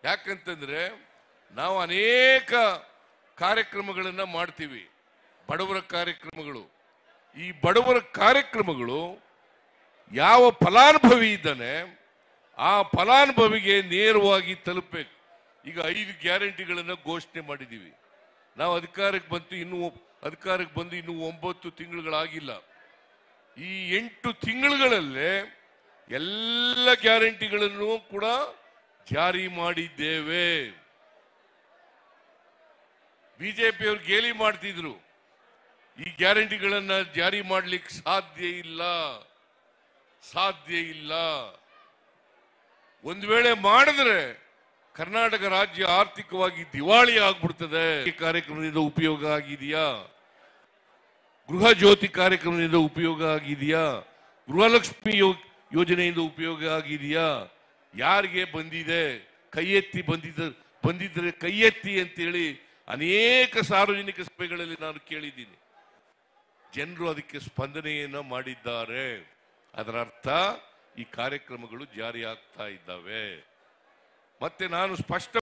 ಯಾಕಂತಂದ್ರೆ ನಾವು ಅನೇಕ ಕಾರ್ಯಕ್ರಮಗಳನ್ನ ಮಾಡ್ತೀವಿ, ಬಡವರ ಕಾರ್ಯಕ್ರಮಗಳು. ಈ ಬಡವರ ಕಾರ್ಯಕ್ರಮಗಳು ಯಾವ ಫಲಾನುಭವಿ ಇದ್ದಾನೆ ಆ ಫಲಾನುಭವಿಗೆ ನೇರವಾಗಿ ತಲುಪಬೇಕು. ಈಗ 5 ಗ್ಯಾರಂಟಿಗಳನ್ನ ಘೋಷಣೆ ಮಾಡಿದ್ದೀವಿ. ನಾವು ಅಧಿಕಾರಕ್ಕೆ ಬಂದು ಇನ್ನೂ 9 ತಿಂಗಳುಗಳಾಗಿಲ್ಲ. ಈ 8 ತಿಂಗಳುಗಳಲ್ಲೇ ಎಲ್ಲ ಗ್ಯಾರಂಟಿಗಳನ್ನು ಕೂಡ ಜಾರಿ ಮಾಡಿದ್ದೇವೆ. ಬಿಜೆಪಿಯವರು ಗೇಲಿ ಮಾಡ್ತಿದ್ರು, ಈ ಗ್ಯಾರಂಟಿಗಳನ್ನ ಜಾರಿ ಮಾಡ್ಲಿಕ್ಕೆ ಸಾಧ್ಯ ಇಲ್ಲ. ಒಂದು ವೇಳೆ ಮಾಡಿದ್ರೆ ಕರ್ನಾಟಕ ರಾಜ್ಯ ಆರ್ಥಿಕವಾಗಿ ದಿವಾಳಿ ಆಗ್ಬಿಡ್ತದೆ. ಈ ಕಾರ್ಯಕ್ರಮದಿಂದ ಉಪಯೋಗ ಆಗಿದೆಯಾ? ಗೃಹ ಜ್ಯೋತಿ ಕಾರ್ಯಕ್ರಮದಿಂದ ಉಪಯೋಗ ಆಗಿದೆಯಾ? ಗೃಹಲಕ್ಷ್ಮಿ ಯೋಜನೆಯಿಂದ ಉಪಯೋಗ ಆಗಿದೆಯಾ? ಯಾರಿಗೆ ಬಂದಿದೆ? ಕೈ ಎತ್ತಿ ಬಂದಿದ್ರೆ ಕೈ ಎತ್ತಿ ಅಂತೇಳಿ ಅನೇಕ ಸಾರ್ವಜನಿಕ ಸಭೆಗಳಲ್ಲಿ ನಾನು ಕೇಳಿದ್ದೀನಿ. ಜನರು ಅದಕ್ಕೆ ಸ್ಪಂದನೆಯನ್ನ ಮಾಡಿದ್ದಾರೆ. ಅದರ ಅರ್ಥ ಈ ಕಾರ್ಯಕ್ರಮಗಳು ಜಾರಿ ಆಗ್ತಾ ಇದ್ದಾವೆ. ಮತ್ತೆ ನಾನು ಸ್ಪಷ್ಟ